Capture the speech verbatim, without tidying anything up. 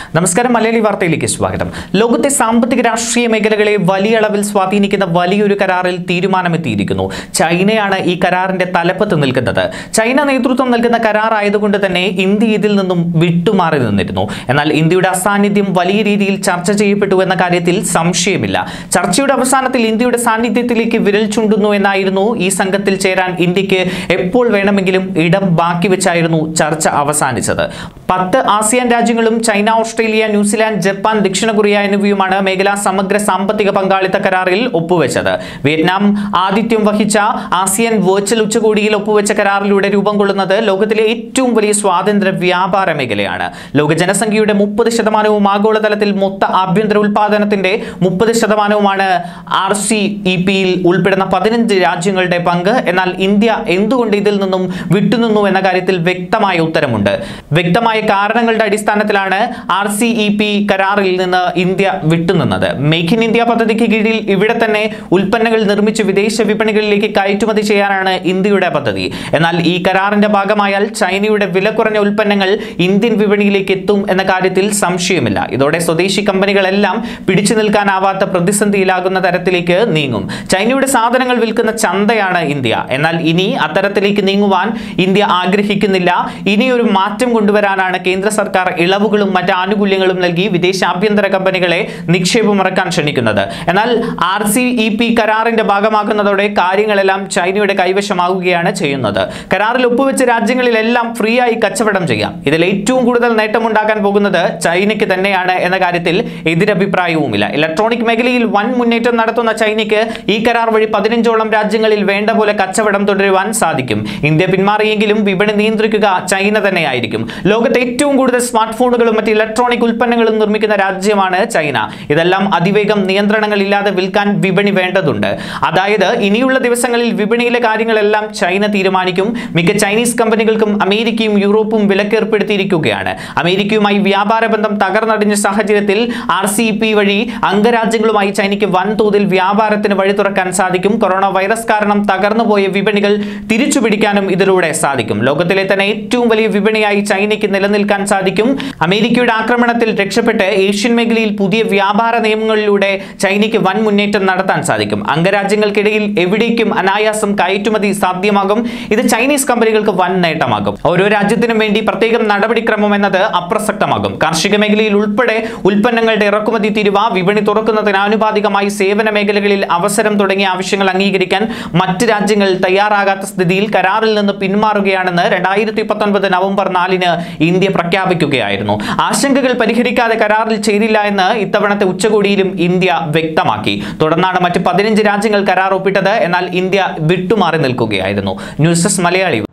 നമസ്കാരം മലയാളി വാർത്തയിലേക്ക് സ്വാഗതം. ലോകത്തെ സാമ്പത്തിക രാഷ്ട്രീയ മേഖലകളെ വലിയ അളവിൽ സ്വാധീനിക്കുന്ന വലിയൊരു കരാറിൽ തീരുമാനമെത്തിയിരിക്കുന്നു. ചൈനയാണ് ഈ കരാറിന്റെ തലപ്പത്ത് നിൽക്കുന്നത്. ചൈന നേതൃത്വം നൽകുന്ന കരാർ ആയതുകൊണ്ട് തന്നെ ഇന്ത്യ ഇതിൽ നിന്നും വിട്ടുമാറി നിന്നിരുന്നു. എന്നാൽ ഇന്ത്യയുടെ അസാന്നിധ്യം വലിയ രീതിയിൽ ചർച്ച ചെയ്യപ്പെട്ടു എന്ന കാര്യത്തിൽ സംശയമില്ല. ചർച്ചയുടെ അവസാനത്തിൽ ഇന്ത്യയുടെ സാന്നിധ്യത്തിലേക്ക് വിരൽ ചൂണ്ടുന്നു എന്നായിരുന്നു. ഈ സംഘത്തിൽ ചേരാൻ ഇന്ത്യക്ക് എപ്പോൾ വേണമെങ്കിലും ഇടം ബാക്കി വെച്ചായിരുന്നു ചർച്ച അവസാനിച്ചത്. പത്ത് ആസിയാൻ രാജ്യങ്ങളും ചൈന, ഓസ്ട്രേലിയ, ന്യൂസിലാൻഡ്, ജപ്പാൻ, ദക്ഷിണ കൊറിയ എന്നിവയുമാണ് മേഖലാ സമഗ്ര സാമ്പത്തിക പങ്കാളിത്ത കരാറിൽ ഒപ്പുവെച്ചത്. വിയറ്റ്നാം ആതിഥ്യം വഹിച്ച ആസിയാൻ വെർച്വൽ ഉച്ചകോടിയിൽ ഒപ്പുവെച്ച കരാറിലൂടെ രൂപം കൊള്ളുന്നത് ലോകത്തിലെ ഏറ്റവും വലിയ സ്വാതന്ത്ര്യ വ്യാപാര മേഖലയാണ്. ലോക ജനസംഖ്യയുടെ മുപ്പത് ശതമാനവും ആഗോളതലത്തിൽ മൊത്ത ആഭ്യന്തര ഉൽപാദനത്തിന്റെ മുപ്പത് ശതമാനവുമാണ് ആർ സി ഇ പിയിൽ ഉൾപ്പെടുന്ന പതിനഞ്ച് രാജ്യങ്ങളുടെ പങ്ക്. എന്നാൽ ഇന്ത്യ എന്തുകൊണ്ട് ഇതിൽ നിന്നും വിട്ടുനിന്നു എന്ന കാര്യത്തിൽ വ്യക്തമായ ഉത്തരമുണ്ട്. വ്യക്തമായ കാരണങ്ങളുടെ അടിസ്ഥാനത്തിലാണ് ആർ സി ഇ പി കരാറിൽ നിന്ന് ഇന്ത്യ വിട്ടുനിന്നത്. മേക്ക് ഇൻ ഇന്ത്യ പദ്ധതിക്ക് കീഴിൽ ഇവിടെ തന്നെ ഉൽപ്പന്നങ്ങൾ നിർമ്മിച്ച് വിദേശ വിപണികളിലേക്ക് കയറ്റുമതി ചെയ്യാനാണ് ഇന്ത്യയുടെ പദ്ധതി. എന്നാൽ ഈ കരാറിന്റെ ഭാഗമായാൽ ചൈനയുടെ വില കുറഞ്ഞ ഉൽപ്പന്നങ്ങൾ ഇന്ത്യൻ വിപണിയിലേക്ക് എത്തും എന്ന കാര്യത്തിൽ സംശയമില്ല. ഇതോടെ സ്വദേശി കമ്പനികളെല്ലാം പിടിച്ചു നിൽക്കാനാവാത്ത പ്രതിസന്ധിയിലാകുന്ന തരത്തിലേക്ക് നീങ്ങും. ചൈനയുടെ സാധനങ്ങൾ വിൽക്കുന്ന ചന്തയാണ് ഇന്ത്യ. എന്നാൽ ഇനി അത്തരത്തിലേക്ക് നീങ്ങുവാൻ ഇന്ത്യ ആഗ്രഹിക്കുന്നില്ല. ഇനിയൊരു മാറ്റം കൊണ്ടുവരാനാണ് കേന്ദ്ര സർക്കാർ ഇളവുകളും മറ്റ് ആനുകൂല്യങ്ങളും നൽകി വിദേശ ആഭ്യന്തര കമ്പനികളെ നിക്ഷേപം ഇറക്കാൻ ക്ഷണിക്കുന്നത്. എന്നാൽ ആർ സി ഇ പി കരാറിന്റെ ഭാഗമാകുന്നതോടെ കാര്യങ്ങളെല്ലാം ചൈനയുടെ കൈവശമാവുകയാണ് ചെയ്യുന്നത്. കരാറിൽ ഒപ്പുവെച്ച രാജ്യങ്ങളിലെല്ലാം ഫ്രീ ആയി കച്ചവടം ചെയ്യാം. ഇതിൽ ഏറ്റവും കൂടുതൽ നേട്ടമുണ്ടാക്കാൻ പോകുന്നത് ചൈനയ്ക്ക് തന്നെയാണ് എന്ന കാര്യത്തിൽ എതിരഭിപ്രായവുമില്ല. ഇലക്ട്രോണിക് മേഖലയിൽ വൻ മുന്നേറ്റം നടത്തുന്ന ചൈനയ്ക്ക് ഈ കരാർ വഴി പതിനഞ്ചോളം രാജ്യങ്ങളിൽ വേണ്ട പോലെ കച്ചവടം തുടരുവാൻ സാധിക്കും. ഇന്ത്യ പിന്മാറിയെങ്കിലും വിപണി നിയന്ത്രിക്കുക ചൈന തന്നെയായിരിക്കും. ലോകത്തെ ഏറ്റവും കൂടുതൽ സ്മാർട്ട് ഫോണുകളും മറ്റ് ഇലക്ട്രോണിക് ഉൽപ്പന്നങ്ങളും നിർമ്മിക്കുന്ന രാജ്യമാണ് ചൈന. ഇതെല്ലാം അതിവേഗം നിയന്ത്രണങ്ങളില്ലാതെ വിൽക്കാൻ വിപണി വേണ്ടതുണ്ട്. അതായത് ഇനിയുള്ള ദിവസങ്ങളിൽ വിപണിയിലെ കാര്യങ്ങളെല്ലാം ചൈന തീരുമാനിക്കും. മിക്ക ചൈനീസ് കമ്പനികൾക്കും അമേരിക്കയും യൂറോപ്പും വിലക്കേർപ്പെടുത്തിയിരിക്കുകയാണ്. അമേരിക്കയുമായി വ്യാപാര ബന്ധം തകർന്നടിഞ്ഞ സാഹചര്യത്തിൽ ആർ സി ഇ പി വഴി അംഗരാജ്യങ്ങളുമായി ചൈനയ്ക്ക് വൻതോതിൽ വ്യാപാരത്തിന് വഴി തുറക്കാൻ സാധിക്കും. കൊറോണ വൈറസ് കാരണം തകർന്നുപോയ വിപണികൾ തിരിച്ചുപിടിക്കാനും ഇതിലൂടെ സാധിക്കും. ലോകത്തിലെ തന്നെ ഏറ്റവും വലിയ വിപണിയായി ചൈനയ്ക്ക് നിലനിൽക്കാൻ സാധിക്കും. അമേരിക്കയുടെ ആക്രമണത്തിൽ രക്ഷപ്പെട്ട് ഏഷ്യൻ മേഖലയിൽ പുതിയ വ്യാപാര നിയമങ്ങളിലൂടെ ചൈനയ്ക്ക് വൻ മുന്നേറ്റം നടത്താൻ സാധിക്കും. അംഗരാജ്യങ്ങൾക്കിടയിൽ എവിടേക്കും അനായാസം കയറ്റുമതി സാധ്യമാകും. ഇത് ചൈനീസ് കമ്പനികൾക്ക് വൻ നേട്ടമാകും. ഓരോ രാജ്യത്തിനും വേണ്ടി പ്രത്യേകം നടപടിക്രമം എന്നത് അപ്രസക്തമാകും. കാർഷിക മേഖലയിൽ ഉൾപ്പെടെ ഉൽപ്പന്നങ്ങളുടെ ഇറക്കുമതി തീരുവ, വിപണി തുറക്കുന്നതിന് ആനുപാതികമായി സേവന മേഖലകളിൽ അവസരം തുടങ്ങിയ ആവശ്യങ്ങൾ അംഗീകരിക്കാൻ മറ്റ് രാജ്യങ്ങൾ തയ്യാറാകാത്ത സ്ഥിതിയിൽ കരാറിൽ നിന്ന് പിന്മാറുകയാണെന്ന് രണ്ടായിരത്തി പത്തൊൻപത് നവംബർ നാലിന് ഇന്ത്യ പ്രഖ്യാപിക്കുകയായിരുന്നു. ആശങ്കകൾ പരിഹരിക്കാതെ കരാറിൽ ചേരില്ല എന്ന് ഇത്തവണത്തെ ഉച്ചകോടിയിലും ഇന്ത്യ വ്യക്തമാക്കി. തുടർന്നാണ് മറ്റ് പതിനഞ്ച് രാജ്യങ്ങൾ കരാർ ഒപ്പിട്ടത്. എന്നാൽ ഇന്ത്യ വിട്ടുമാറി നിൽക്കുകയായിരുന്നു. News desk Malayali.